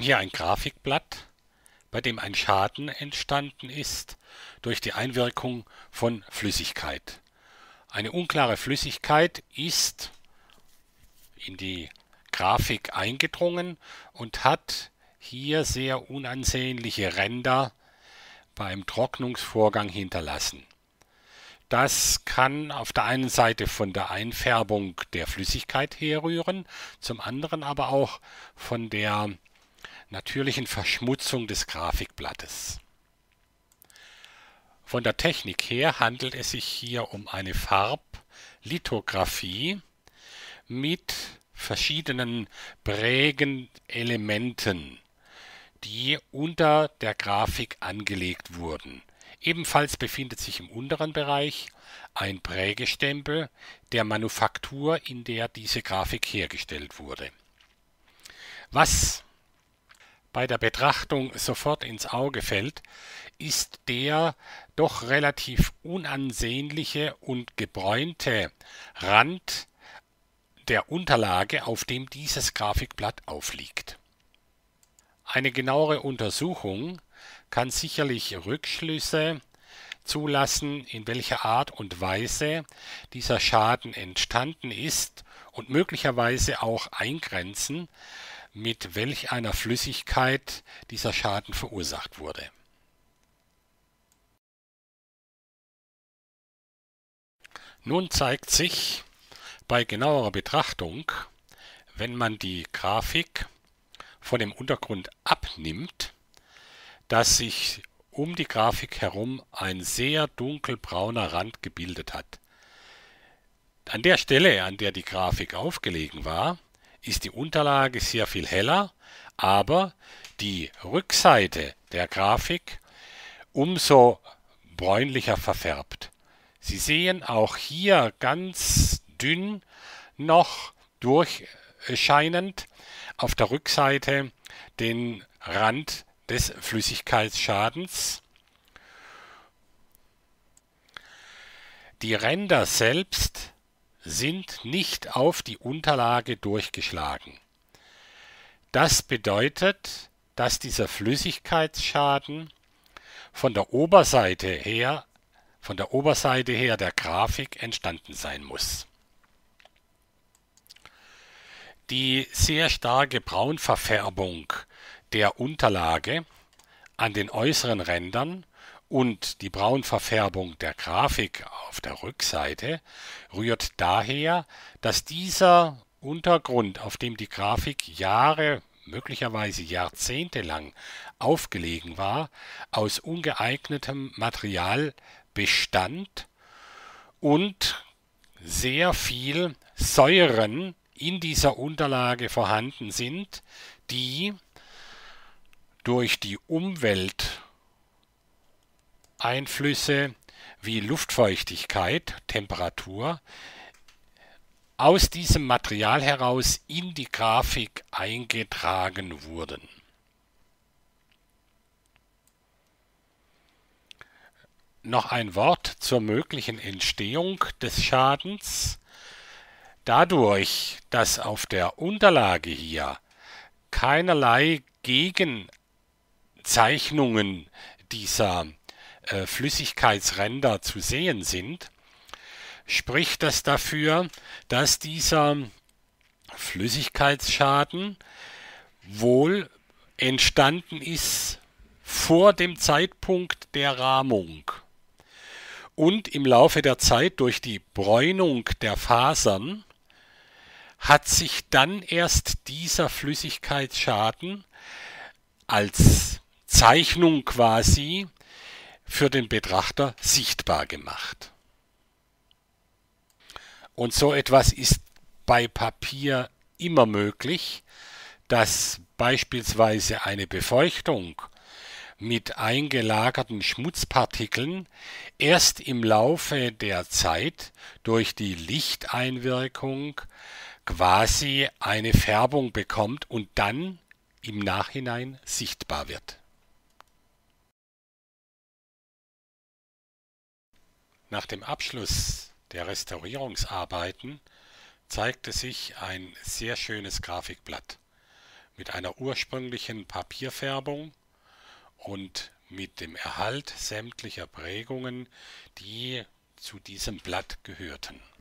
hier ein Grafikblatt, bei dem ein Schaden entstanden ist durch die Einwirkung von Flüssigkeit. Eine unklare Flüssigkeit ist in die Grafik eingedrungen und hat hier sehr unansehnliche Ränder beim Trocknungsvorgang hinterlassen. Das kann auf der einen Seite von der Einfärbung der Flüssigkeit herrühren, zum anderen aber auch von der natürlichen Verschmutzung des Grafikblattes. Von der Technik her handelt es sich hier um eine Farblithografie mit verschiedenen Prägenelementen, die unter der Grafik angelegt wurden. Ebenfalls befindet sich im unteren Bereich ein Prägestempel der Manufaktur, in der diese Grafik hergestellt wurde. Was bei der Betrachtung sofort ins Auge fällt, ist der doch relativ unansehnliche und gebräunte Rand der Unterlage, auf dem dieses Grafikblatt aufliegt. Eine genauere Untersuchung kann sicherlich Rückschlüsse zulassen, in welcher Art und Weise dieser Schaden entstanden ist und möglicherweise auch eingrenzen, mit welch einer Flüssigkeit dieser Schaden verursacht wurde. Nun zeigt sich bei genauerer Betrachtung, wenn man die Grafik von dem Untergrund abnimmt, dass sich um die Grafik herum ein sehr dunkelbrauner Rand gebildet hat. An der Stelle, an der die Grafik aufgelegen war, ist die Unterlage sehr viel heller, aber die Rückseite der Grafik umso bräunlicher verfärbt. Sie sehen auch hier ganz dünn noch durchscheinend auf der Rückseite den Rand des Flüssigkeitsschadens. Die Ränder selbst sind nicht auf die Unterlage durchgeschlagen. Das bedeutet, dass dieser Flüssigkeitsschaden von der Oberseite her der Grafik entstanden sein muss. Die sehr starke Braunverfärbung der Unterlage an den äußeren Rändern und die Braunverfärbung der Grafik auf der Rückseite rührt daher, dass dieser Untergrund, auf dem die Grafik Jahre, möglicherweise Jahrzehnte lang aufgelegen war, aus ungeeignetem Material bestand und sehr viel Säuren in dieser Unterlage vorhanden sind, die durch die Umwelteinflüsse wie Luftfeuchtigkeit, Temperatur aus diesem Material heraus in die Grafik eingetragen wurden. Noch ein Wort zur möglichen Entstehung des Schadens. Dadurch, dass auf der Unterlage hier keinerlei Gegenzeichnungen dieser Flüssigkeitsränder zu sehen sind, spricht das dafür, dass dieser Flüssigkeitsschaden wohl entstanden ist vor dem Zeitpunkt der Rahmung und im Laufe der Zeit durch die Bräunung der Fasern hat sich dann erst dieser Flüssigkeitsschaden als Zeichnung quasi für den Betrachter sichtbar gemacht. Und so etwas ist bei Papier immer möglich, dass beispielsweise eine Befeuchtung mit eingelagerten Schmutzpartikeln erst im Laufe der Zeit durch die Lichteinwirkung quasi eine Färbung bekommt und dann im Nachhinein sichtbar wird. Nach dem Abschluss der Restaurierungsarbeiten zeigte sich ein sehr schönes Grafikblatt mit einer ursprünglichen Papierfärbung und mit dem Erhalt sämtlicher Prägungen, die zu diesem Blatt gehörten.